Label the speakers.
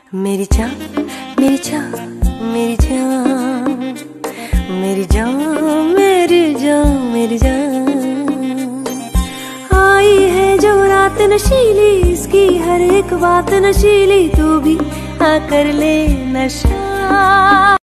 Speaker 1: मेरी जान मेरी जान मेरी जान मेरी जान मेरी जान मेरी जान। आई है जो रात नशीली, इसकी हर एक बात नशीली, तू भी आकर ले नशा।